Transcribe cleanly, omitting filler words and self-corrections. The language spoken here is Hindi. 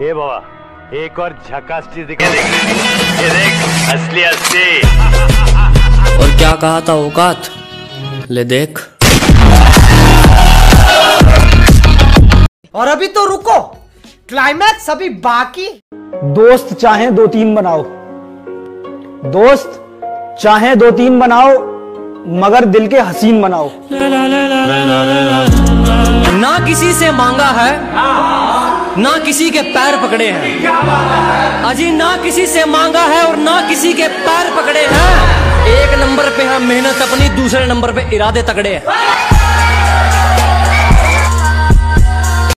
ए बाबा, एक और झकास चीज दिखा। ये देख, असली असली। और क्या कहा था औकात? ले देख। और अभी तो रुको, क्लाइमैक्स अभी बाकी। दोस्त चाहे 2-3 बनाओ, दोस्त चाहे 2-3 बनाओ, मगर दिल के हसीन बनाओ। ना किसी से मांगा है, ना किसी के पैर पकड़े हैं। अजी ना किसी से मांगा है और ना किसी के पैर पकड़े हैं। एक नंबर पे हम मेहनत अपनी, दूसरे नंबर पे इरादे तगड़े हैं।